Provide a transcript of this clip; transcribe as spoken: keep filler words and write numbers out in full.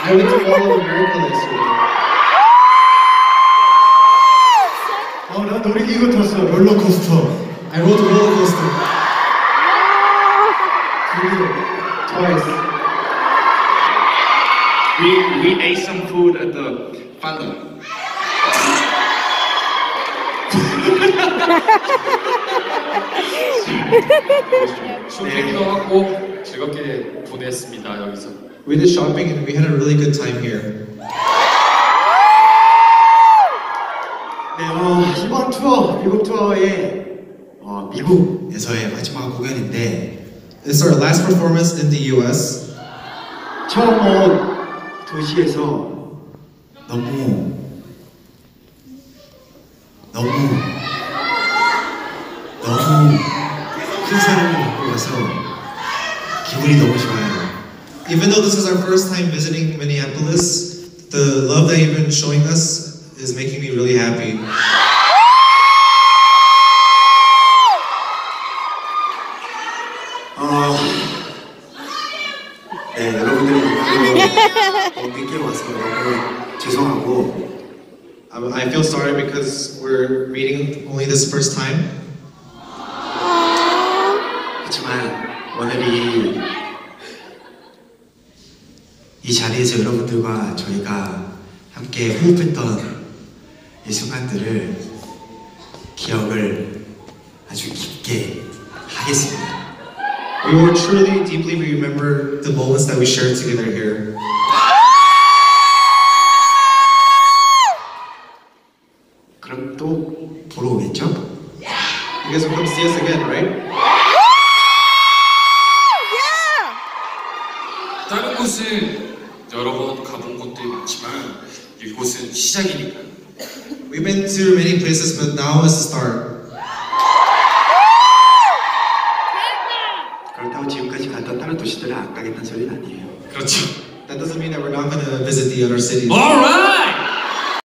I went to Mall of America last year. 어, 나 놀이기구 탔어. 롤러코스터. I rode a roller coaster. Twice. We we ate some food at the Fanta. 쇼핑도 하고 즐겁게 보냈습니다 여기서. We did shopping and we had a really good time here. 네, 어, 이번 투어, 미국 투어의 어, 미국에서의 마지막 공연인데 It's our last performance in the U S. 처음 온 도시에서 너무 너무 너무 큰 사랑을 받고 가서 기분이 너무 좋아요. Even though this is our first time visiting Minneapolis, the love that you've been showing us is making me really happy. 어, 네, 여러분들이 너무 늦게 와서 너무 죄송하고 I feel sorry because we're meeting only this first time. 그렇지만 오늘이 이 자리에서 여러분들과 저희가 함께 호흡했던 이 순간들을 기억을 아주 깊게 하겠습니다. We will truly, deeply remember the moments that we shared together here. 그럼 또 보러 오겠죠? You guys will come see us again, right? 다른 곳은 여러 번 가본 곳들이 많지만 이곳은 시작이니까요. We've been to many places, but now is the start. 그렇다고 지금까지 갔던 다른 도시들을 안 가겠다는 소리는 아니에요. 그렇죠. That doesn't mean that we're not going to visit the other cities. Alright!